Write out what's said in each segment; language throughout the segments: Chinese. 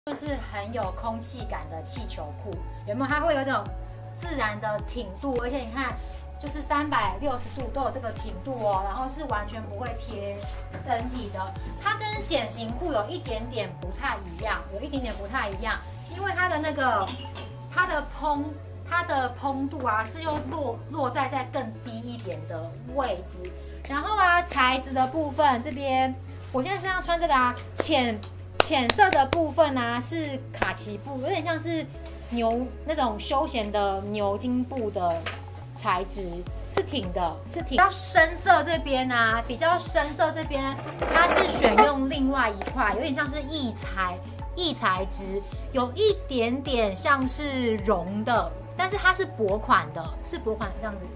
就是很有空气感的气球裤，有没有？它会有这种自然的挺度，而且你看，就是360度都有这个挺度哦，然后是完全不会贴身体的。它跟茧型裤有一点点不太一样，因为它的那个它的蓬度啊是又落在更低一点的位置。然后啊，材质的部分这边，我现在身上穿这个啊，浅色的部分啊是卡其布，有点像是那种休闲的牛津布的材质，是挺的，比较深色这边啊，它是选用另外一块，有点像是异材质，有一点点像是绒的，但是它是薄款的，这样子，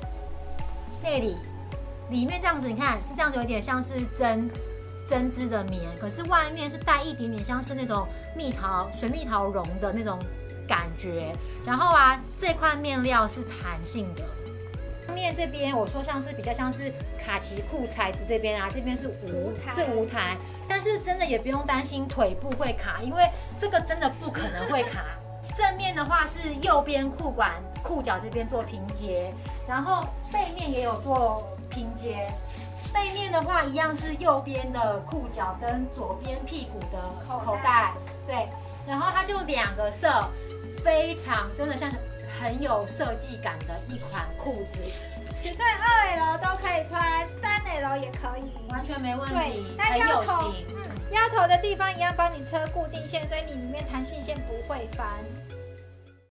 里面这样子，你看是这样子，有点像是针织的棉，可是外面是带一点点像是那种水蜜桃绒的那种感觉。然后啊，这块面料是弹性的。面这边我说比较像是卡其裤材质这边啊，这边是无弹，但是真的也不用担心腿部会卡，因为这个真的不可能会卡。正面的话是右边裤脚这边做拼接，然后背面也有做拼接。背面的话一样是右边的裤脚跟左边屁股的口袋，对，然后它就2个色，非常真的像很有设计感的一款裤子。 尺寸2L 都可以穿，3L 也可以， 完全没问题， 那很有型。 腰头的地方一样帮你车固定线，所以你里面弹性线不会翻。